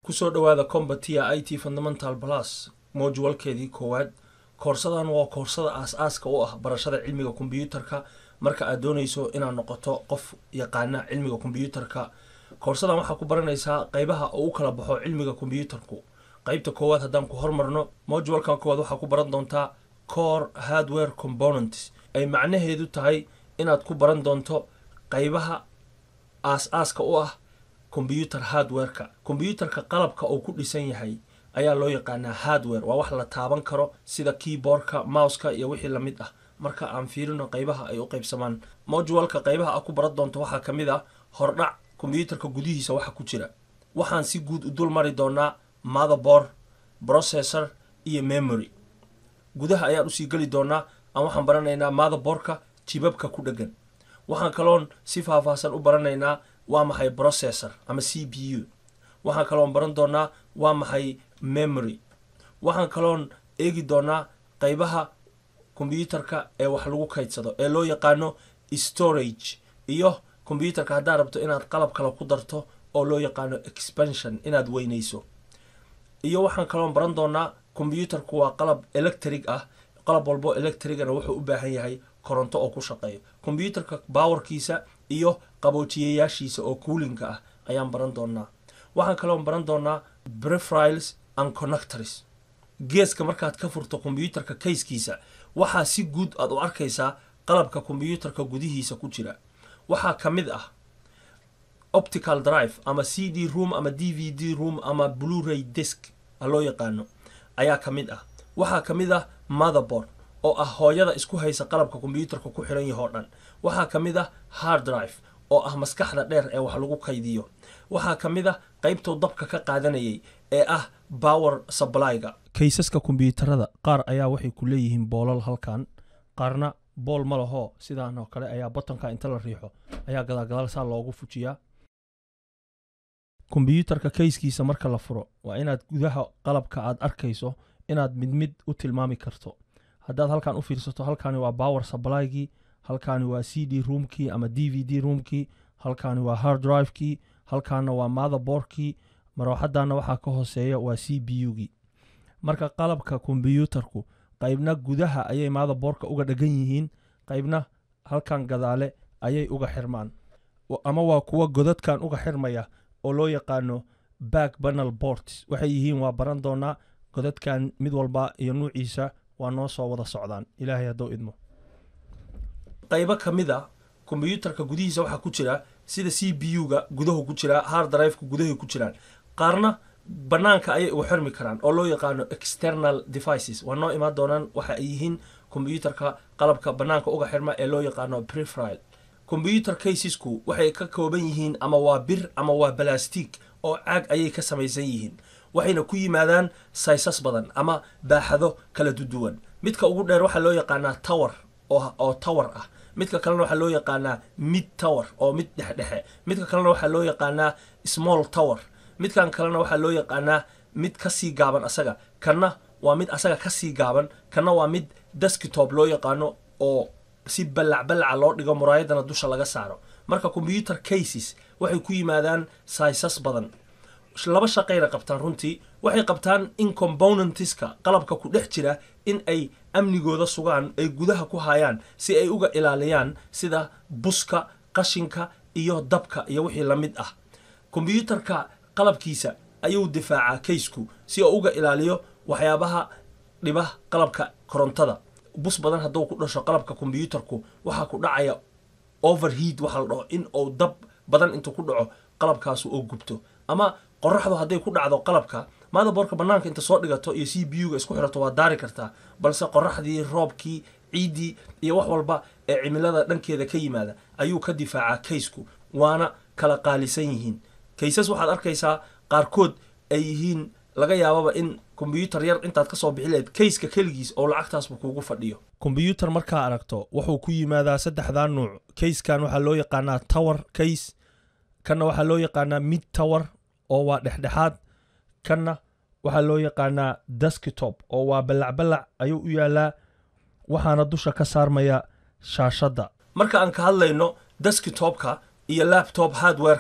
kusoo dhawaada Combatia IT Fundamental Plus module-keedii koowaad. Koorsadan waa koorsada aas-aaska u ah barashada cilmiga kombiyuutarka marka aad doonayso inaad noqoto qof yaqaana cilmiga kombiyuutarka. Koorsadan waxaa ku baranaysaa qaybaha uu kala baxo cilmiga kombiyuutarku. Qaybta koowaad haddaan ku hormarno, module-kan koowaad waxaa ku baran doontaa Core Hardware Components. Ay macnaheedu tahay inaad ku baran doonto qaybaha aas-aaska u ah computer hardware-ka. Kombiyuutarka qalabka uu ku dhisan yahay ayaa loo yaqaanaa hardware. Waa wax la taaban karo sida keyboardka, mouse-ka iyo wixii la mid ah. Marka aan fiirino qaybaha ay u qaybsamaan, module-ka qaybaha aad ku baran doonto waxaa ka mid ah hordhac kombiyuutarka gudihiisa waxa ku jira. Waxaan si guud u dul mari doonaa motherboard, processor iyo memory. Gudaha ayaan u sii gali doonaa aan waxaan baranaynaa motherboardka jibabka ku dhagan. Waxaan kaloon si faahfaahsan u baranaynaa waa maxay processor ama CPU. Waxaan kaloon baran doonaa waa maxay memory. Waxaan kaloon eegi doonaa qaybaha kombiyuutarka ee wax lagu kaydsado ee loo yaqaano storage, iyo kombiyuutarka haddaad rabto inaad qalab kale ku darto oo loo yaqaano expansion, inaad weynayso. Iyo waxaan kaloon baran doonaa kombiyuutarku waa qalab electric ah. qalab walbo electricana wuxuu u baahan yahay koronto oo ku shaqeeyo. Kombiyuutarka powerkiisa iyo qaboojiyeyaashiisa oo cooling ah ayaan baran doonaa. Waxaan kaloon baran doonaa peripherals and connectors. Geeska markaad ka furto kombiyuutarka case-kiisa waxaa si guud aad u arkaysaa qalabka kombiyuutarka gudihiisa ku jira. Waxaa ka mid ah optical drive ama CD room ama DVD room ama Blu-ray disc loo yaqaano ayaa ka mid ah. Waxaa ka mid ah motherboard oo ah hooyada isku haysa qalabka kombiyuutarka ku xiran yahay oo dhan. Waxaa ka mid ah hard drive oo ah maskaxda dheer ee wax lagu kaydiyo. Waxaa ka mid ah qaybta dabka ka qaadanayay ee ah power supply-ga. Kaysaska kombiyuutarada qaar ayaa waxay ku leeyihiin boolal halkan, qaarna bool ma laho. Sidaan oo kale ayaa buttonka inta la riixo ayaa gadaal saa loogu fujiyaa. Kombiyuutarka case-kiisa marka la furo waa inaad gudaha qalabka aad arkayso inaad mid u tilmaami karto. Haddaad halkan u fiirsato, halkaani waa power supply-gii, halkaani waa CD room-kii ama DVD room-kii, halkaani waa hard drive-kii, halkaana waa motherboard-kii, marwaxadana waxaa ka hooseeya waa CPU-gii. Marka qalabka kombiyuutarku qaybna gudaha ayay motherboard-ka uga dhagan yihiin, qaybna halkan gadaale ayay uga xirmaan, ama waa kuwa godadkan uga xirmaya oo loo yaqaano back panel ports. Waxay yihiin waa baran doonaa godadkan mid walba iyo nuuciisa waa noo soo wada socdaan. Ilaahay hadduu idmo. qaybo ka mid ah kombiyuutarka gudihiisa waxaa ku jira sida CPU-ga gudaha ku jira, hard drive-ka gudaha ku jiraan. Qaarna banaanka ayay uga xirmi karaan oo loo yaqaano external devices. Waa noo imaan doonaan waxa ay yihiin kombiyuutarka qalabka banaanka uga xirma ee loo yaqaano peripheral. Computer casesku waxay ka kooban yihiin ama waa bir ama waa plastic oo caag ayay ka samaysan yihiin. Waxayna ku yimaadaan sizes badan ama baaxado kala duwan. Midka ugu dheer waxa loo yaqaanaa tower oo tower ah. Midka kalena waxa loo yaqaanaa mid tower oo mid dhexe. Midka kalena waxa loo yaqaanaa small tower. Midkan kalena waxa loo yaqaanaa mid ka sii gaaban asaga. Kana waa mid asaga ka sii gaaban, kana waa mid desktop loo yaqaano oo si balac loo dhigo muraayadana dusha laga saaro. Marka computer cases waxay ku yimaadaan sizes badan. Laba shaqeyna qabtaan runtii. Waxay qabtaan in componentska qalabka ku dhex jira in ay amnigooda sugaan, ay gudaha ku hayaan si ay uga ilaaliyaan sida buska, qashinka iyo dabka iyo wixii la mid ah. Kombiyuutarka qalabkiisa ayuu difaacaa case-ku si uu uga ilaaliyo waxyaabaha dhiba qalabka korontada. Bus badan hadduu ku dhasho qalabka kombiyuutarku waxaa ku dhacaya overheat, waxa la dhaho in uu dab badan intuu ku dhaco qalabkaas uu gubto. Ama qorraxdu hadday ku dhacdo qalabka, motherboard-ka banaanka inta soo dhigato iyo CPU-ga isku xirato waa daari kartaa, balse qorraxdii, roobkii, ciidii iyo wax walba ee cimilada dhankeeda ka yimaada ayuu ka difaacaa case-ku, waana kala qaalisan yihiin. Cases waxaad arkaysaa qaarkood ay yihiin laga yaababa in kombiyuutar yar intaad ka soo bixi lahayd case-ka keligiis oo lacagtaasba kuugu fadhiyo. Kombiyuutar markaa aragto wuxuu ku yimaadaa saddexdaa nuuc. Case-kan waxaa loo yaqaanaa tower case, kana waxaa loo yaqaanaa mid tower oo waa dhexdhexaad, kana waxaa loo yaqaanaa desktop oo waa balac ayuu u yaalaa, waxaana dusha ka saarmaya shaashadda. Marka aan ka hadlayno desktop-ka iyo laptop hardware-ka,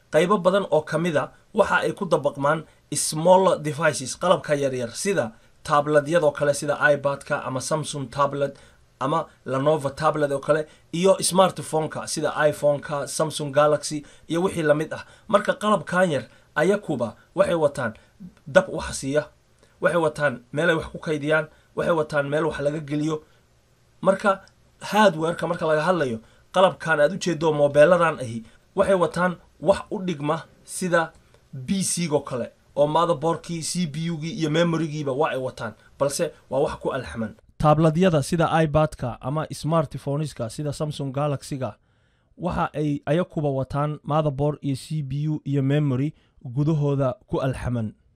qaybo badan oo ka mida waxa ay ku dabaqmaan small devices qalabka yaryar sida tabletyadoo kale sida iPadka ama Samsung tablet ama Lenovo tablet oo kale iyo smartphone-ka sida iPhone-ka Samsung Galaxy iyo wixii la mid ah marka qalabkan yar ayakuba waxay wataan dab wax siiya waxay wataan meel ay wax ku kaydiyaan waxay wataan meel wax laga geliyo marka hardware-ka marka laga hadlayo qalabkan aad u jeedo mobiladan ahi waxay wataan wax u dhigma sida PC-go kale oo motherboard-kii CPU-gii iyo memory-giiba waa ay wataan balse waa wax ku alxaman tabletyada sida iPadka ama smartphoneska sida Samsung Galaxy-ga waxa ay ayakuba wataan motherboard iyo CPU iyo memory gudahooda ku alxaman